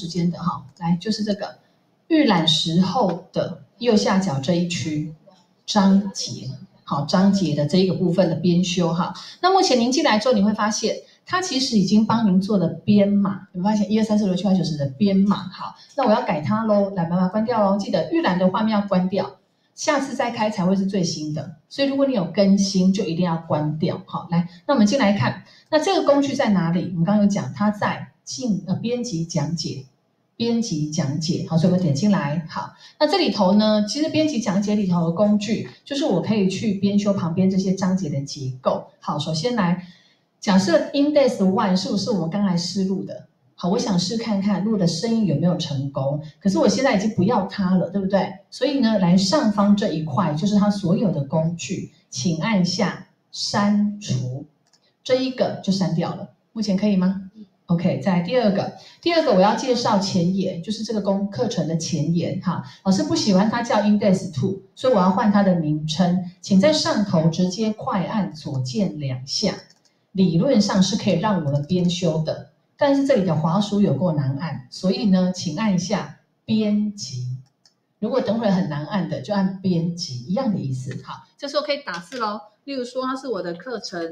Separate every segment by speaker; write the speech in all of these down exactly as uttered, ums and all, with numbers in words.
Speaker 1: 时间的哈，来就是这个预览时候的右下角这一区章节，好，章节的这一个部分的编修哈。那目前您进来之后，你会发现它其实已经帮您做了编码，有没有发现一二三四五六七八九十的编码？好，那我要改它喽，来把它关掉喽，记得预览的画面要关掉。下次再开才会是最新的，所以如果你有更新，就一定要关掉。好，来，那我们进来看，那这个工具在哪里？我们刚刚有讲，它在进呃编辑讲解，编辑讲解。好，所以我们点进来。好，那这里头呢，其实编辑讲解里头的工具，就是我可以去编修旁边这些章节的结构。好，首先来假设 index one 是不是我们刚才试录的？好，我想试看看录的声音有没有成功，可是我现在已经不要它了，对不对？所以呢，来上方这一块就是它所有的工具，请按下删除，这一个就删掉了。目前可以吗 ？OK， 再来第二个，第二个我要介绍前言，就是这个公课程的前言哈。老师不喜欢它叫 index two， 所以我要换它的名称，请在上头直接快按左键两下，理论上是可以让我们编修的。但是这里的滑鼠有够难按，所以呢，请按一下编辑。如果等会很难按的，就按编辑，一样的意思。好，这时候可以打字咯。例如说，它是我的课程，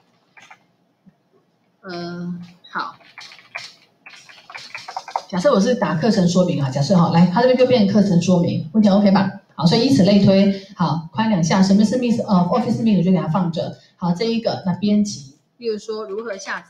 Speaker 1: 呃，好，假设我是打课程说明啊，假设好，来，它这边就变成课程说明，目前 OK 吧？好，所以以此类推，好，快两下，什么是 Miss 呃 Office Miss 我就给它放着。好，这一个那编辑，例如说如何下载。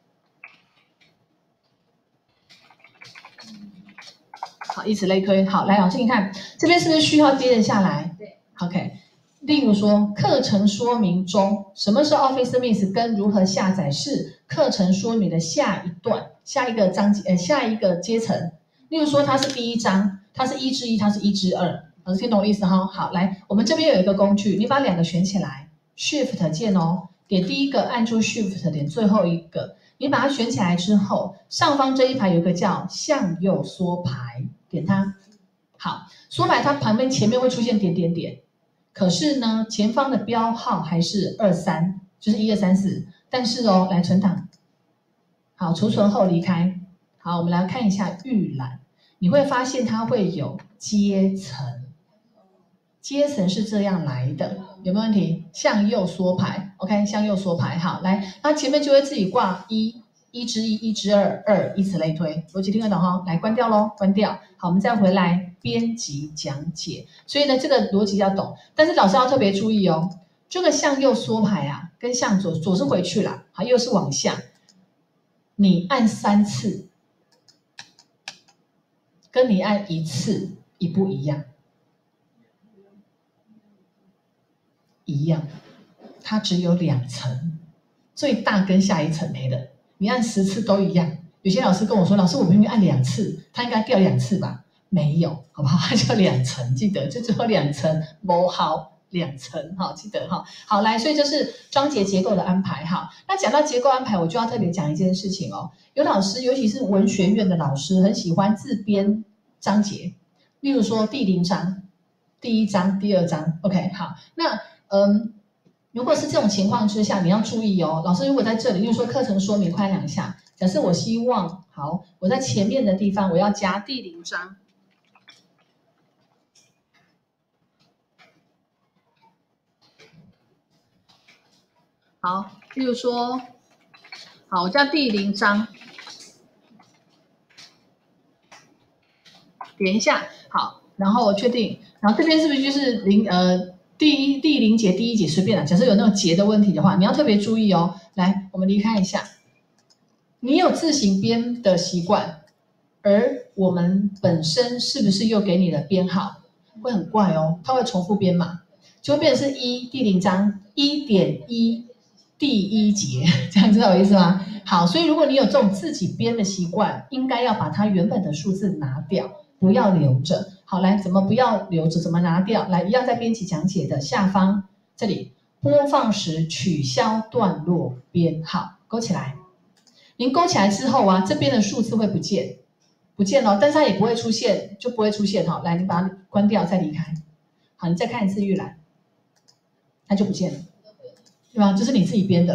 Speaker 1: 好，以此类推。好，来，老师，你看这边是不是序号接着下来？对 ，OK。例如说，课程说明中，什么是 Office Miss 跟如何下载是课程说明的下一段、下一个章节、呃下一个阶层。例如说，它是第一章，它是一至一，它是一至二。老师听懂我意思哈？好，来，我们这边有一个工具，你把两个选起来 ，Shift 键哦，点第一个，按住 Shift 点最后一个。你把它选起来之后，上方这一排有一个叫向右缩排，点它。好，缩排它旁边前面会出现点点点，可是呢，前方的标号还是二三，就是一二三四。但是哦，来存档。好，储存后离开。好，我们来看一下预览，你会发现它会有阶层，阶层是这样来的，有没有问题？向右缩排 ，OK， 向右缩排。好，来，它前面就会自己挂一，一之一，一之二，二，以此类推，逻辑听得懂哈？来，关掉咯，关掉。好，我们再回来编辑讲解。所以呢，这个逻辑要懂，但是老师要特别注意哦，这个向右缩排啊，跟向左，左是回去啦，好，右是往下，你按三次，跟你按一次一不一样？一样，它只有两层，最大跟下一层没的，你按十次都一样。有些老师跟我说，老师我明明按两次，它应该掉两次吧？没有，好不好？它就两层，记得就只有两层，不好两层，好，记得哈。好，来，所以这是章节结构的安排哈。那讲到结构安排，我就要特别讲一件事情哦。有老师，尤其是文学院的老师，很喜欢自编章节，例如说第零章、第一章、第二章 ，OK， 好，那。嗯，如果是这种情况之下，你要注意哦。老师如果在这里，例如说课程说明快两下，假设我希望，好，我在前面的地方我要加第零章，好，例如说，好，我叫第零章，点一下，好，然后我确定，然后这边是不是就是零呃？第一第零节第一节随便了，假设有那种节的问题的话，你要特别注意哦。来，我们离开一下。你有自行编的习惯，而我们本身是不是又给你的编号会很怪哦？它会重复编码，就会变成是一第零章一点一第一节，这样知道我意思吗？好，所以如果你有这种自己编的习惯，应该要把它原本的数字拿掉，不要留着。好，来，怎么不要留着？怎么拿掉？来，一样在编辑讲解的下方这里，播放时取消段落编号，勾起来。您勾起来之后啊，这边的数字会不见，不见哦，但是它也不会出现，就不会出现哈。来，你把它关掉，再离开。好，你再看一次预览，它就不见了，对吧？这是你自己编的了。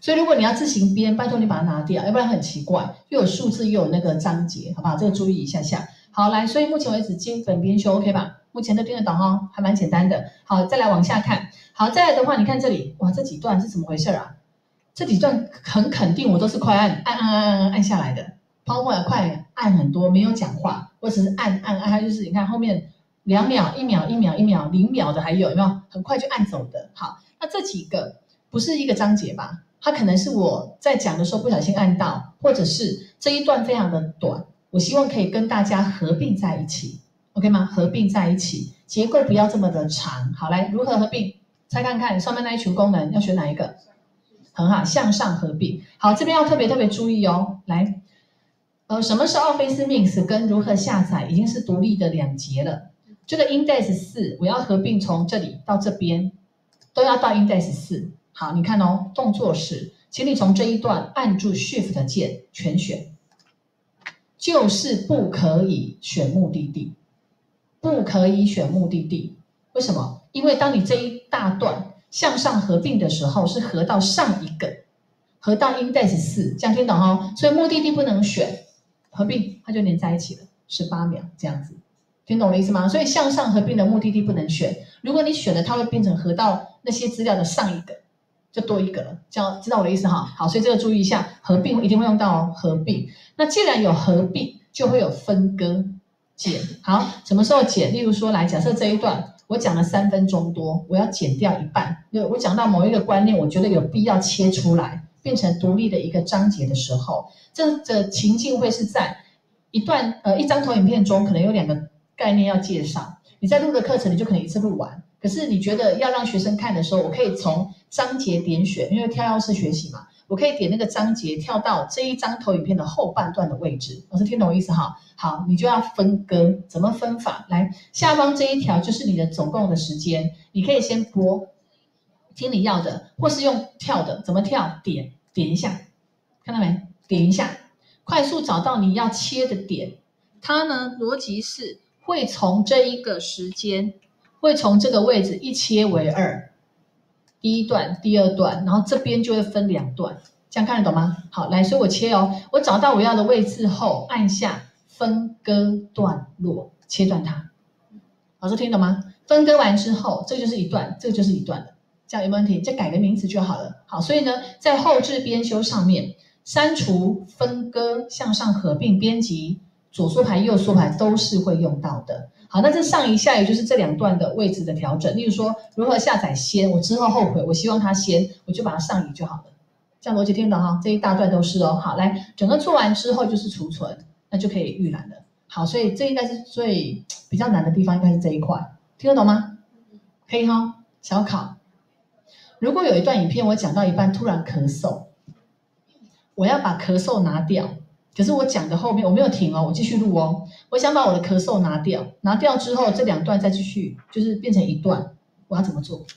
Speaker 1: 所以如果你要自行编，拜托你把它拿掉，要不然很奇怪，又有数字又有那个章节，好不好？这个注意一下下。好，来，所以目前为止基本编修 OK 吧？目前都听得懂哦，还蛮简单的。好，再来往下看。好，再来的话，你看这里，哇，这几段是怎么回事啊？这几段很肯定我都是快按按按按按按下来的。PowerPoint 快按很多，没有讲话，我只是按按按，它就是你看后面两秒、一秒、一秒、一秒、零秒的还有有没有？很快就按走的。好，那这几个不是一个章节吧？它可能是我在讲的时候不小心按到，或者是这一段非常的短，我希望可以跟大家合并在一起 ，OK 吗？合并在一起，结构不要这么的长。好，来如何合并？猜看看上面那一群功能要选哪一个？很好，向上合并。好，这边要特别特别注意哦。来，呃，什么是 Office Mix 跟如何下载已经是独立的两节了。这个 Index 四我要合并从这里到这边，都要到 Index 四。好，你看哦，动作是，请你从这一段按住 Shift 键全选，就是不可以选目的地，不可以选目的地。为什么？因为当你这一大段向上合并的时候，是合到上一个，合到 Index 四，这样听懂哦？所以目的地不能选，合并它就连在一起了，十八秒这样子，听懂我的意思吗？所以向上合并的目的地不能选，如果你选了，它会变成合到那些资料的上一个。就多一个了，这样知道我的意思哈？好，所以这个注意一下，合并一定会用到哦。合并，那既然有合并，就会有分割、剪。好，什么时候剪？例如说，来假设这一段我讲了三分钟多，我要剪掉一半。我讲到某一个观念，我觉得有必要切出来，变成独立的一个章节的时候，这个情境会是在一段呃一张投影片中，可能有两个概念要介绍。你在录的课程，你就可能一次录完。可是你觉得要让学生看的时候，我可以从章节点选，因为跳跃式学习嘛，我可以点那个章节跳到这一张投影片的后半段的位置。老师听懂我意思哈？好，你就要分割，怎么分法？来，下方这一条就是你的总共的时间，你可以先播，听你要的，或是用跳的，怎么跳？点点一下，看到没？点一下，快速找到你要切的点。它呢，逻辑是会从这一个时间。会从这个位置一切为二，第一段、第二段，然后这边就会分两段，这样看得懂吗？好，来，所以我切哦，我找到我要的位置后，按下分割段落，切断它。老师听懂吗？分割完之后，这就是一段，这个就是一段了，这样有没有问题？就改个名字就好了。好，所以呢，在后置编修上面，删除、分割、向上合并、编辑、左缩排、右缩排都是会用到的。好，那这上一下也就是这两段的位置的调整，例如说如何下载先，我之后后悔，我希望它先，我就把它上移就好了。这样逻辑听懂哈？这一大段都是哦。好，来，整个做完之后就是储存，那就可以预览了。好，所以这应该是最比较难的地方，应该是这一块，听得懂吗？可以哈，小考。如果有一段影片我讲到一半突然咳嗽，我要把咳嗽拿掉。可是我讲的后面我没有停哦，我继续录哦。我想把我的咳嗽拿掉，拿掉之后这两段再继续，就是变成一段。我要怎么做？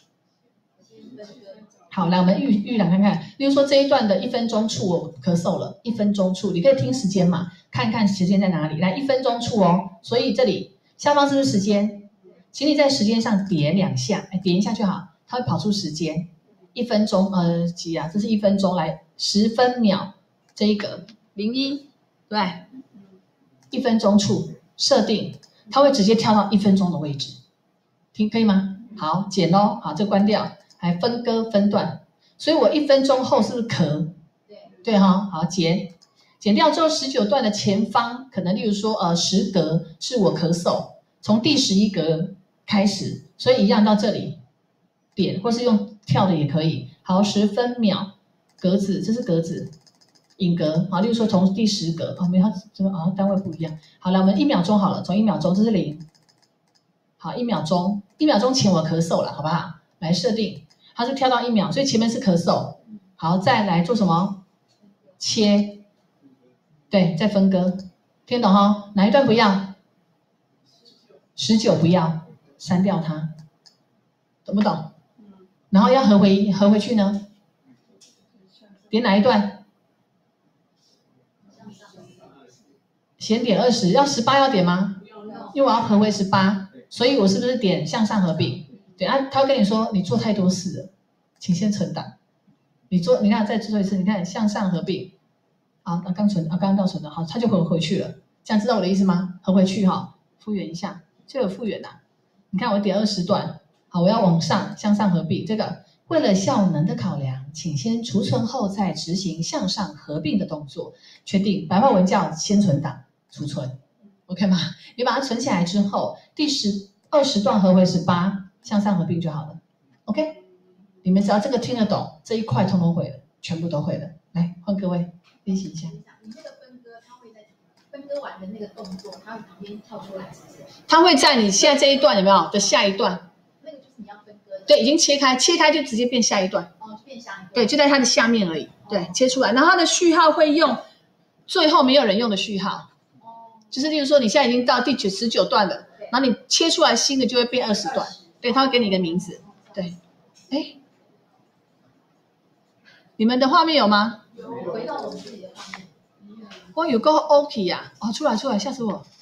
Speaker 1: 好，来我们预预览看看。例如说这一段的一分钟处我咳嗽了，一分钟处你可以听时间嘛，看看时间在哪里。来，一分钟处哦，所以这里下方是不是时间？请你在时间上点两下，哎，点一下就好，它会跑出时间。一分钟，呃，几啊？这是一分钟，来十分秒，这一个零一。对，一分钟处设定，它会直接跳到一分钟的位置，听可以吗？好，剪咯，好，这关掉，还分割分段，所以我一分钟后是不是咳？对，对哈，好剪，剪掉之后十九段的前方，可能例如说呃十格是我咳嗽，从第十一格开始，所以一样到这里点，或是用跳的也可以。好，十分秒格子，这是格子。影格，好，例如说从第十格，哦，没有，它这个啊单位不一样。好，来我们一秒钟好了，从一秒钟，这是零，好，一秒钟，一秒钟前我咳嗽了，好不好？来设定，它是跳到一秒，所以前面是咳嗽。好，再来做什么？切，对，再分割，听懂哈？哪一段不要？十九不要，删掉它，懂不懂？然后要合回合回去呢？点哪一段？先点二十，要十八要点吗？因为我要合回十八，所以我是不是点向上合并？对啊，他会跟你说你做太多事了，请先存档。 你做，你看再做一次，你看向上合并，好，那刚存啊，刚刚到存的，好，它就回回去了，这样知道我的意思吗？合回去哈，复原一下，就有复原啦。你看我点二十段，好，我要往上向上合并，这个为了效能的考量，请先储存后再执行向上合并的动作，确定白话文叫先存档储存 ，OK 吗？你把它存起来之后，第十二十段合回十八，向上合并就好了 ，OK。你们只要这个听得懂，这一块通通会了，全部都会了。来，换各位练习一下。
Speaker 2: 你那个分割，它会在分割完的那个动作，它会旁边跳出来，是不是？
Speaker 1: 它会在你现在这一段有没有的下一段？
Speaker 2: 那个就是你要分割的。
Speaker 1: 对，已经切开，切开就直接变下一段。
Speaker 2: 哦，就变下一段。
Speaker 1: 对，就在它的下面而已。对，切出来，然后它的序号会用最后没有人用的序号。哦。就是例如说，你现在已经到第九十九段了，然后你切出来新的就会变二十段。对，它会给你一个名字。对，哎。你们的画面有吗？
Speaker 2: 有，回到我们自己的画面。
Speaker 1: 哇，有够 OK 呀！哦，出来出来，吓死我！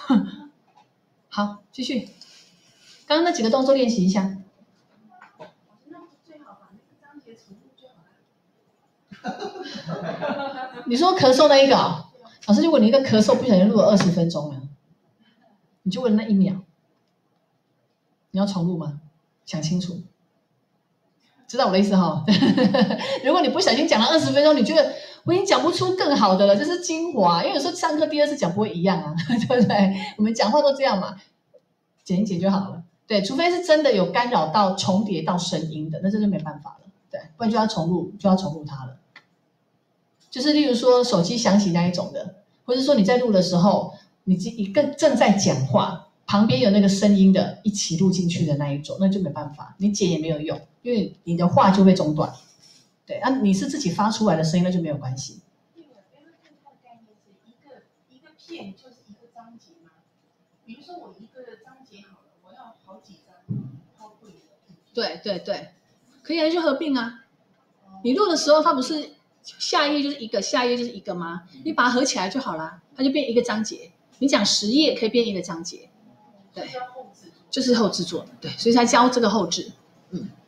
Speaker 1: 好，继续。刚刚那几个动作练习一下。
Speaker 2: 那最好把那个章节重复就好了。
Speaker 1: 你说咳嗽那一个啊、哦？老师，如果你一个咳嗽不小心录了二十分钟了，你就为了那一秒，你要重录吗？想清楚。知道我的意思哈？如果你不小心讲了二十分钟，你觉得我已经讲不出更好的了，这是精华。因为有时候上课第二次讲不会一样啊，对不对？我们讲话都这样嘛，剪一剪就好了。对，除非是真的有干扰到重叠到声音的，那真的没办法了。对，不然就要重录，就要重录它了。就是例如说手机响起那一种的，或者说你在录的时候，你一个正在讲话，旁边有那个声音的一起录进去的那一种，那就没办法，你剪也没有用。因为你的话就会中断，对啊，你是自己发出来的声音，那就没有关系。
Speaker 2: 因为它的概念是一个一个片就是一个章节嘛，比如说我一个章节好了，我要好几张超贵的。
Speaker 1: 对对对，可以啊，就合并啊。你录的时候，它不是下一页就是一个，下一页就是一个吗？你把它合起来就好啦，它就变一个章节。你讲十页可以变一个章节，对，就是后制作的，对，所以才教这个后制，嗯。